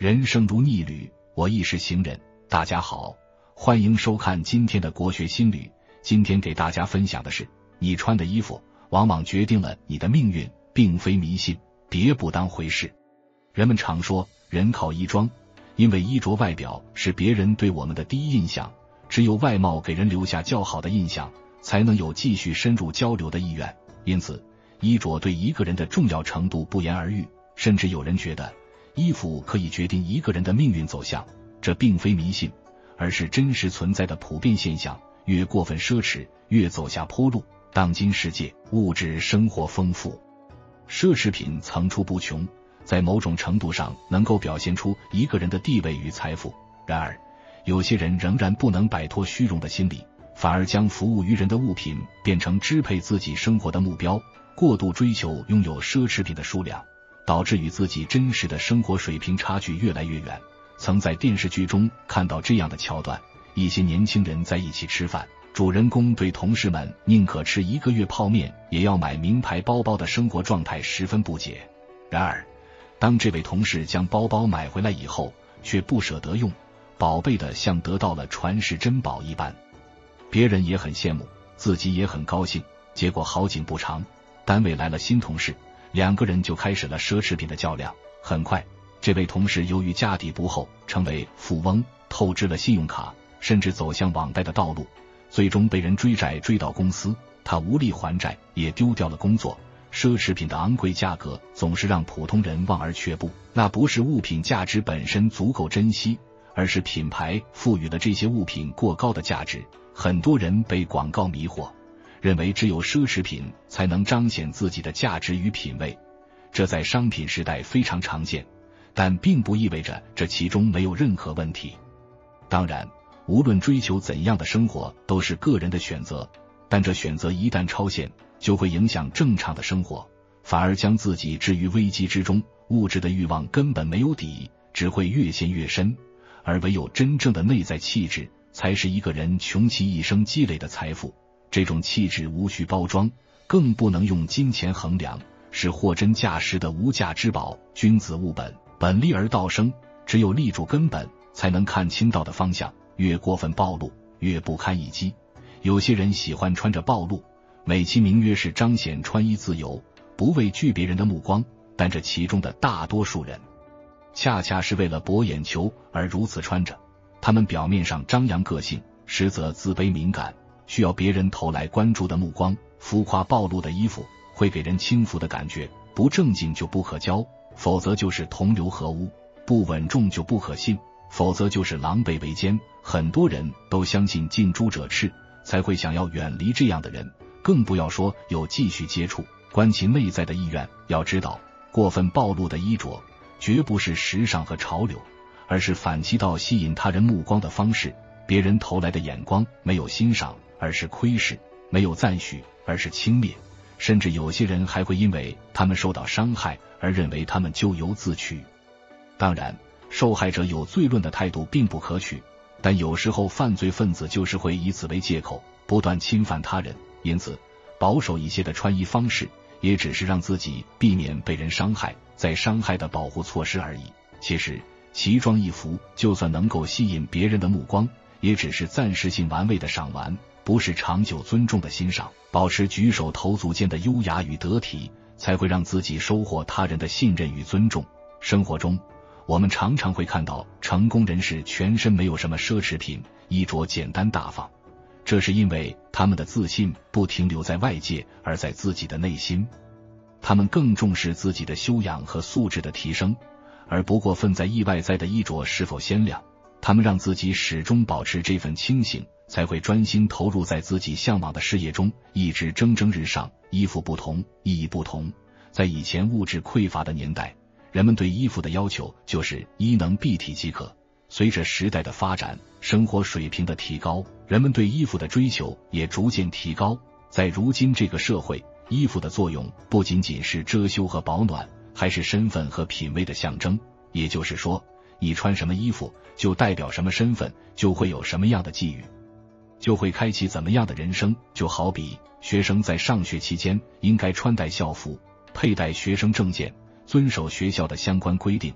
人生如逆旅，我亦是行人。大家好，欢迎收看今天的国学新旅。今天给大家分享的是，你穿的衣服往往决定了你的命运，并非迷信，别不当回事。人们常说人靠衣装，因为衣着外表是别人对我们的第一印象，只有外貌给人留下较好的印象，才能有继续深入交流的意愿。因此衣着对一个人的重要程度不言而喻，甚至有人觉得衣服可以决定一个人的命运走向，这并非迷信，而是真实存在的普遍现象。越过分奢侈，越走下坡路。当今世界物质生活丰富，奢侈品层出不穷，在某种程度上能够表现出一个人的地位与财富。然而有些人仍然不能摆脱虚荣的心理，反而将服务于人的物品变成支配自己生活的目标，过度追求拥有奢侈品的数量，导致与自己真实的生活水平差距越来越远。曾在电视剧中看到这样的桥段，一些年轻人在一起吃饭，主人公对同事们宁可吃1个月泡面也要买名牌包包的生活状态十分不解。然而当这位同事将包包买回来以后，却不舍得用，宝贝的像得到了传世珍宝一般。别人也很羡慕，自己也很高兴。结果好景不长，单位来了新同事，2个人就开始了奢侈品的较量。很快这位同事由于家底不厚，成为富翁，透支了信用卡，甚至走向网贷的道路，最终被人追债追到公司，他无力还债，也丢掉了工作。奢侈品的昂贵价格总是让普通人望而却步，那不是物品价值本身足够珍惜，而是品牌赋予了这些物品过高的价值。很多人被广告迷惑，认为只有奢侈品才能彰显自己的价值与品味，这在商品时代非常常见，但并不意味着这其中没有任何问题。当然无论追求怎样的生活都是个人的选择，但这选择一旦超限，就会影响正常的生活，反而将自己置于危机之中。物质的欲望根本没有底，只会越陷越深，而唯有真正的内在气质，才是一个人穷其一生积累的财富。这种气质无需包装，更不能用金钱衡量，是货真价实的无价之宝。君子务本，本立而道生，只有立住根本，才能看清道的方向。越过分暴露，越不堪一击。有些人喜欢穿着暴露，美其名曰是彰显穿衣自由，不畏惧别人的目光，但这其中的大多数人恰恰是为了博眼球而如此穿着。他们表面上张扬个性，实则自卑敏感，需要别人投来关注的目光。浮夸暴露的衣服会给人轻浮的感觉，不正经就不可交，否则就是同流合污；不稳重就不可信，否则就是狼狈为奸。很多人都相信近朱者赤，才会想要远离这样的人，更不要说有继续接触。观其内在的意愿，要知道过分暴露的衣着绝不是时尚和潮流，而是反其道吸引他人目光的方式。别人投来的眼光没有欣赏，而是窥视；没有赞许，而是轻蔑。甚至有些人还会因为他们受到伤害而认为他们咎由自取。当然受害者有罪论的态度并不可取，但有时候犯罪分子就是会以此为借口不断侵犯他人，因此保守一些的穿衣方式也只是让自己避免被人伤害，在伤害的保护措施而已。其实奇装异服就算能够吸引别人的目光，也只是暂时性玩味的赏玩，不是长久尊重的欣赏。保持举手投足间的优雅与得体，才会让自己收获他人的信任与尊重。生活中我们常常会看到成功人士全身没有什么奢侈品，衣着简单大方，这是因为他们的自信不停留在外界，而在自己的内心。他们更重视自己的修养和素质的提升，而不过分在意外在的衣着是否鲜亮。他们让自己始终保持这份清醒，才会专心投入在自己向往的事业中，一直蒸蒸日上。衣服不同，意义不同。在以前物质匮乏的年代，人们对衣服的要求就是衣能蔽体即可。随着时代的发展，生活水平的提高，人们对衣服的追求也逐渐提高。在如今这个社会，衣服的作用不仅仅是遮羞和保暖，还是身份和品味的象征。也就是说，你穿什么衣服就代表什么身份，就会有什么样的际遇，就会开启怎么样的人生。就好比学生在上学期间应该穿戴校服，佩戴学生证件，遵守学校的相关规定，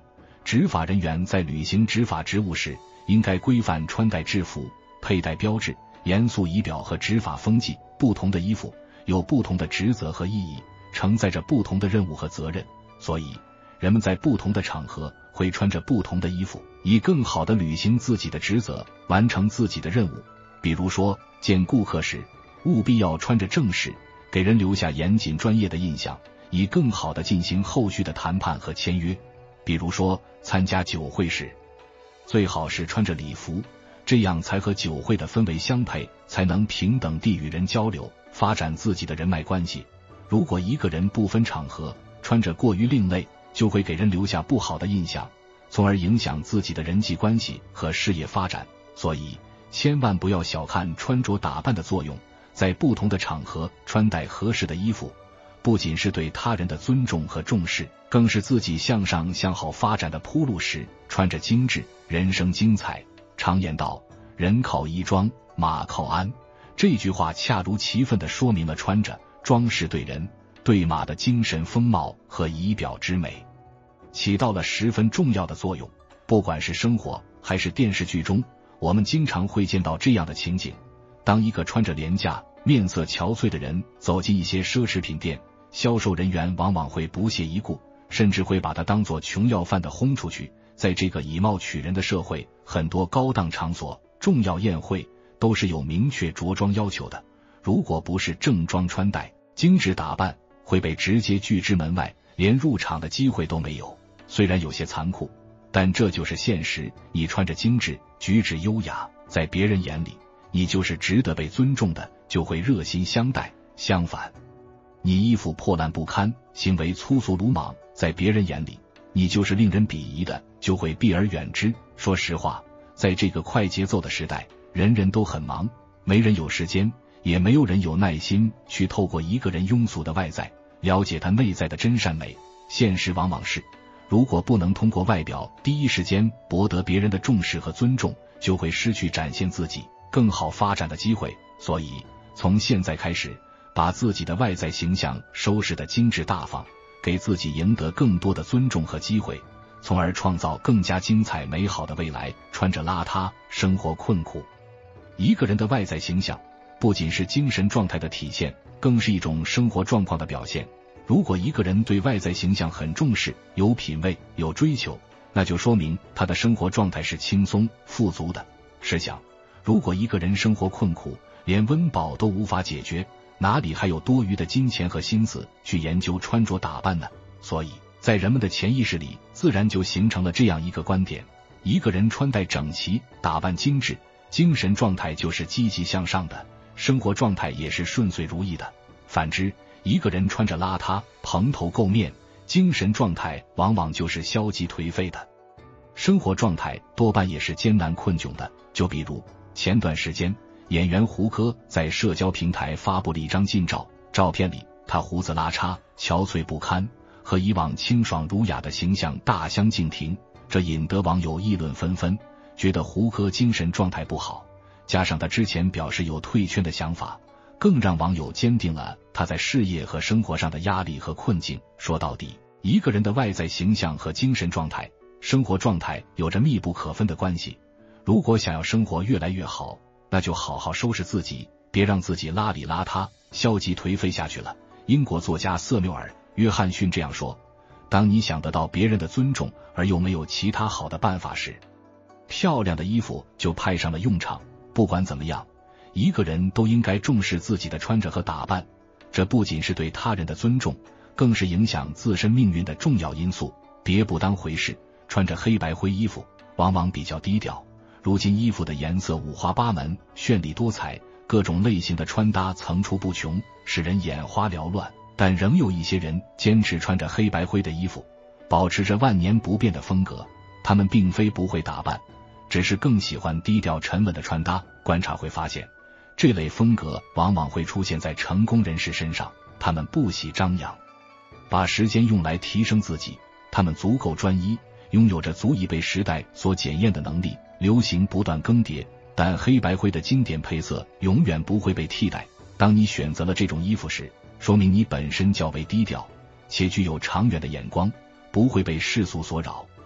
执法人员在履行执法职务时，应该规范穿戴制服、佩戴标志、严肃仪表和执法风纪。不同的衣服有不同的职责和意义，承载着不同的任务和责任，所以人们在不同的场合会穿着不同的衣服，以更好地履行自己的职责，完成自己的任务。比如说，见顾客时务必要穿着正式，给人留下严谨专业的印象，以更好地进行后续的谈判和签约。比如说，参加酒会时最好是穿着礼服，这样才和酒会的氛围相配，才能平等地与人交流，发展自己的人脉关系。如果一个人不分场合穿着过于另类，就会给人留下不好的印象，从而影响自己的人际关系和事业发展。所以千万不要小看穿着打扮的作用，在不同的场合穿戴合适的衣服，不仅是对他人的尊重和重视，更是自己向上向好发展的铺路时穿着精致，人生精彩。常言道，人靠衣装，马靠鞍，这句话恰如其分地说明了穿着装饰对人对马的精神风貌和仪表之美，起到了十分重要的作用。不管是生活还是电视剧中，我们经常会见到这样的情景：当一个穿着廉价、面色憔悴的人走进一些奢侈品店，销售人员往往会不屑一顾，甚至会把他当作穷要饭的轰出去。在这个以貌取人的社会，很多高档场所、重要宴会都是有明确着装要求的，如果不是正装穿戴、精致打扮，会被直接拒之门外，连入场的机会都没有。虽然有些残酷，但这就是现实。你穿着精致，举止优雅，在别人眼里你就是值得被尊重的，就会热心相待。相反，你衣服破烂不堪，行为粗俗鲁莽，在别人眼里你就是令人鄙夷的，就会避而远之。说实话，在这个快节奏的时代，人人都很忙，没人有时间，也没有人有耐心去透过一个人庸俗的外在了解他内在的真善美。现实往往是，如果不能通过外表第一时间博得别人的重视和尊重，就会失去展现自己更好发展的机会。所以从现在开始，把自己的外在形象收拾得精致大方，给自己赢得更多的尊重和机会，从而创造更加精彩美好的未来。穿着邋遢，生活困苦。一个人的外在形象不仅是精神状态的体现，更是一种生活状况的表现。如果一个人对外在形象很重视，有品位，有追求，那就说明他的生活状态是轻松富足的。试想，如果一个人生活困苦，连温饱都无法解决，哪里还有多余的金钱和心思去研究穿着打扮呢？所以在人们的潜意识里，自然就形成了这样一个观点：一个人穿戴整齐，打扮精致，精神状态就是积极向上的，生活状态也是顺遂如意的。反之，一个人穿着邋遢，蓬头垢面，精神状态往往就是消极颓废的，生活状态多半也是艰难困窘的。就比如前段时间，演员胡歌在社交平台发布了一张近照，照片里他胡子拉碴，憔悴不堪，和以往清爽儒雅的形象大相径庭，这引得网友议论纷纷，觉得胡歌精神状态不好，加上他之前表示有退圈的想法，更让网友坚定了他在事业和生活上的压力和困境。说到底，一个人的外在形象和精神状态、生活状态有着密不可分的关系。如果想要生活越来越好，那就好好收拾自己，别让自己邋里邋遢、消极颓废下去了。英国作家瑟缪尔·约翰逊这样说：当你想得到别人的尊重，而又没有其他好的办法时，漂亮的衣服就派上了用场。不管怎么样，一个人都应该重视自己的穿着和打扮，这不仅是对他人的尊重，更是影响自身命运的重要因素。别不当回事，穿着黑白灰衣服往往比较低调。如今衣服的颜色五花八门，绚丽多彩，各种类型的穿搭层出不穷，使人眼花缭乱，但仍有一些人坚持穿着黑白灰的衣服，保持着万年不变的风格。他们并非不会打扮，只是更喜欢低调沉稳的穿搭。观察会发现，这类风格往往会出现在成功人士身上，他们不喜张扬，把时间用来提升自己，他们足够专一，拥有着足以被时代所检验的能力。流行不断更迭，但黑白灰的经典配色永远不会被替代。当你选择了这种衣服时，说明你本身较为低调，且具有长远的眼光，不会被世俗所扰。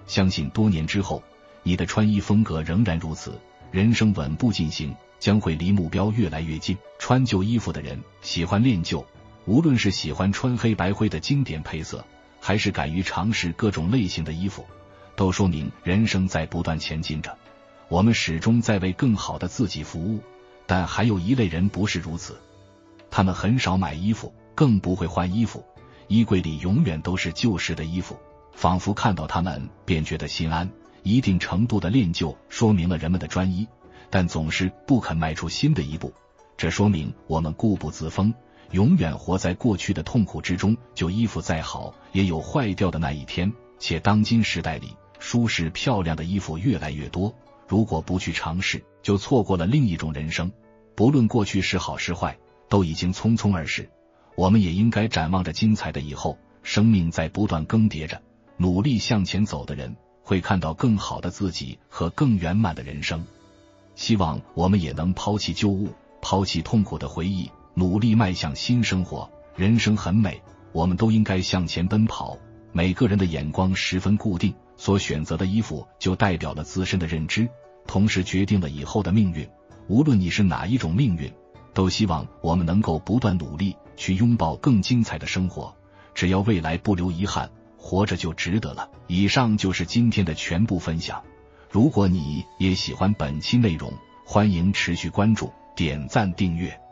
相信多年之后，你的穿衣风格仍然如此，人生稳步进行，将会离目标越来越近。穿旧衣服的人喜欢练旧，无论是喜欢穿黑白灰的经典配色，还是敢于尝试各种类型的衣服，都说明人生在不断前进着，我们始终在为更好的自己服务。但还有一类人不是如此，他们很少买衣服，更不会换衣服，衣柜里永远都是旧时的衣服，仿佛看到他们便觉得心安。一定程度的练就说明了人们的专一，但总是不肯迈出新的一步，这说明我们固步自封，永远活在过去的痛苦之中。旧衣服再好，也有坏掉的那一天，且当今时代里舒适漂亮的衣服越来越多，如果不去尝试，就错过了另一种人生。不论过去是好是坏，都已经匆匆而逝，我们也应该展望着精彩的以后。生命在不断更迭着，努力向前走的人会看到更好的自己和更圆满的人生。希望我们也能抛弃旧物，抛弃痛苦的回忆，努力迈向新生活。人生很美，我们都应该向前奔跑。每个人的眼光十分固定，所选择的衣服就代表了自身的认知，同时决定了以后的命运。无论你是哪一种命运，都希望我们能够不断努力，去拥抱更精彩的生活。只要未来不留遗憾，活着就值得了。以上就是今天的全部分享。如果你也喜欢本期内容，欢迎持续关注、点赞、订阅。